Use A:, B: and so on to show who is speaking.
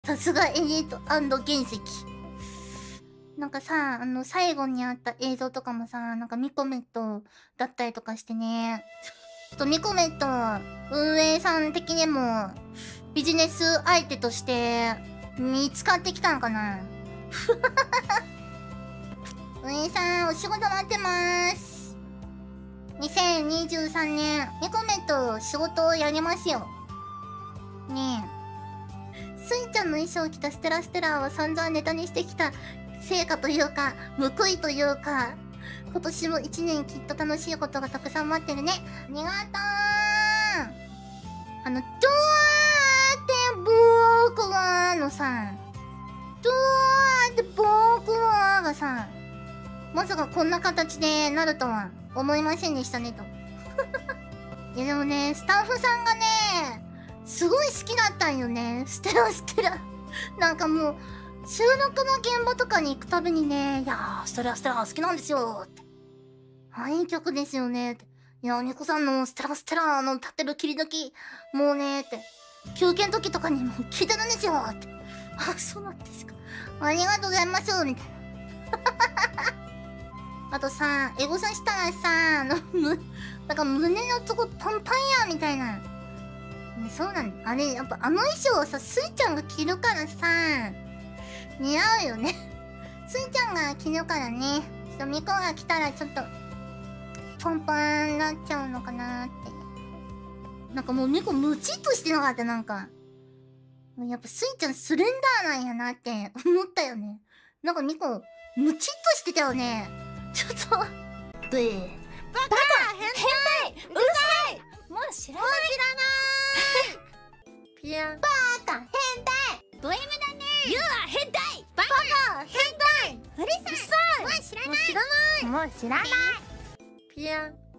A: さすがエリート&原石。なんかさ、最後にあった映像とかもさ、なんかミコメットだったりとかしてね。ミコメット、運営さん的にも、ビジネス相手として、見つかってきたのかな運営さん、お仕事待ってまーす。2023年、ミコメット仕事をやりますよ。ねえ。スイちゃんの衣装を着たステラステラーは散々ネタにしてきた成果というか、報いというか、今年も一年きっと楽しいことがたくさん待ってるね。ありがとう。どうやって僕はのさ、どうやって僕はがさ、まさかこんな形でなるとは思いませんでしたねと。いやでもね、スタッフさんがね、すごい好きだったんよね。ステラステラ。なんかもう、収録の現場とかに行くたびにね、いやー、ステラステラ好きなんですよって。いい曲ですよねって。いやー、ニコさんのステラステラの立ってる切り抜き、もうねって。休憩の時とかにも聞いてるんですよって。あ、そうなんですか。ありがとうございますみたいな。あとさ、エゴサしたらさ、なんか胸のとこパンパンやみたいな。そうなんだ。あれ、やっぱ衣装をさ、スイちゃんが着るからさ、似合うよね。スイちゃんが着るからね。ミコが着たらちょっと、パンパンになっちゃうのかなーって。なんかもうミコムチっとしてなかった、なんか。やっぱスイちゃんスレンダーなんやなって思ったよね。なんかミコ、ムチっとしてたよね。ちょっと。バカ
B: 変態うるさいもう知らない
A: ピアバカ変態
B: ド M だねユア変態バ
A: カ変態
B: うるさいもう知らない
A: もう知らない
B: もう知らない
A: ピア